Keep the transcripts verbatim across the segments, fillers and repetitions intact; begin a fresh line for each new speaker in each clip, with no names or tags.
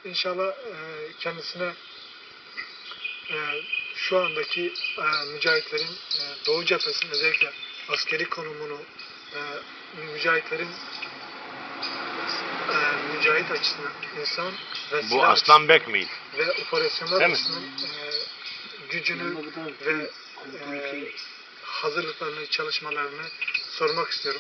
inşallah e, kendisine e, şu andaki e, mücahitlerin e, Doğu cephesinin özellikle askeri konumunu e, mücahitlerin e, mücahit açısından insan ve
Bu Aslanbek miydi?
Ve operasyonlar
Değil
açısından e, gücünü ve e, hazırlıklarını, çalışmalarını sormak istiyorum.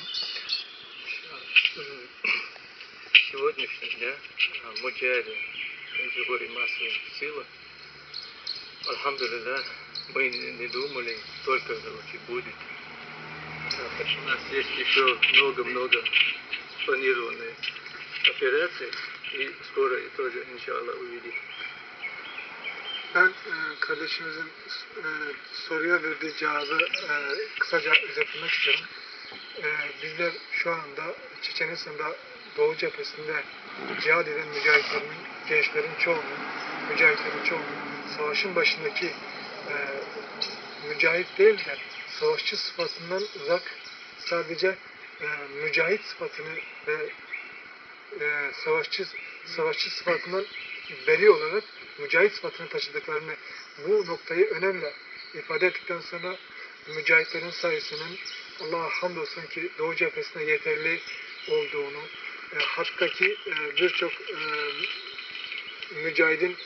Сегодняшний, да, муджахиды, категории массовой силы, альхамдулилlah, мы не думали, столько, короче, будет. У нас есть еще много-много планированные операции, и скоро тоже, иншаллах, увидим.
Ben e, kardeşimizin e, soruya verdiği cevabı e, kısaca özetlemek istiyorum. E, bizler şu anda Çeçenistan'da Doğu cephesinde cihad eden mücahitlerin, gençlerin çoğunun, mücahitlerin çoğunun savaşın başındaki e, mücahit değil de savaşçı sıfatından uzak, sadece e, mücahit sıfatını ve e, savaşçı savaşçı sıfatından beri olarak mücahit sıfatını taşıdıklarını, bu noktayı önemli ifade ettikten sonra mücahitlerin sayısının Allah'a hamdolsun ki Doğu cephesinde yeterli olduğunu, e, hatta ki e, birçok e, mücahidin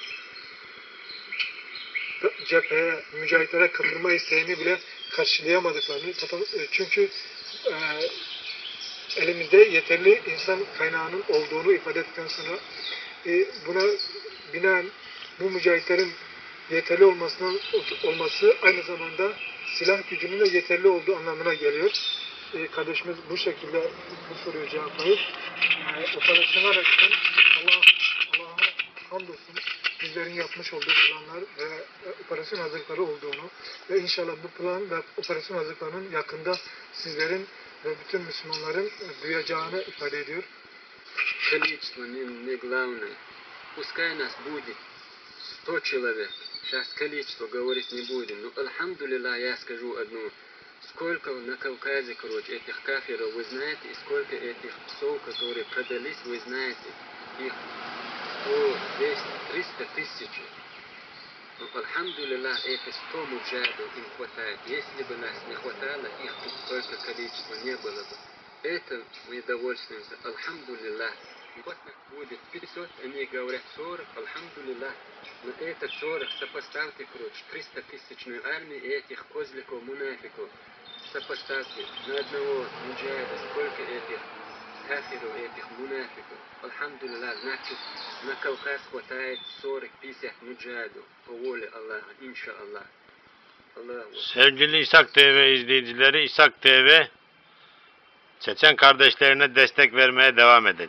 cepheye, mücahitlere katılma isteğini bile karşılayamadıklarını, çünkü e, elimizde yeterli insan kaynağının olduğunu ifade ettikten sonra e, buna binaen bu mücahitlerin yeterli olmasının olması aynı zamanda silah gücünün de yeterli olduğu anlamına geliyor. E, kardeşimiz bu şekilde bu soruyu cevaplayıp e, operasyonlar açısından Allah, Allah'a hamdolsun bizlerin yapmış olduğu planlar ve e, operasyon hazırlıkları olduğunu ve inşallah bu plan ve operasyon hazırlıklarının yakında sizlerin ve bütün Müslümanların e, duyacağını ifade ediyor.
Количество не главное. Пускай нас будет сто человек. Сейчас количество говорить не будем. Но, альхамдулилlah, я скажу одну. Сколько на Кавказе, короче, этих кафиров, вы знаете, и сколько этих псов, которые продались, вы знаете. Их сто, двести, триста тысяч. Но, альхамдулилlah, эти сто муджахидов им хватает. Если бы нас не хватало, их столько количества не было бы. Это мы довольствуемся. Альхамдулилlah. Вот будет пятьсот, они говорят сорок, альхамдулилlah. Но это сорок, сопоставьте, короче, триста тысячную армию и этих козликов, мунафиков. Сопоставьте на одного муджахида, сколько этих кафиров, этих мунафиков. Альхамдулилlah, значит, на Кавказ хватает сорок-пятьдесят муджахидов по воле Аллаха, иншаллах.
Sevgili İshak T V izleyicileri, İshak T V Çeçen kardeşlerine destek vermeye devam edecek.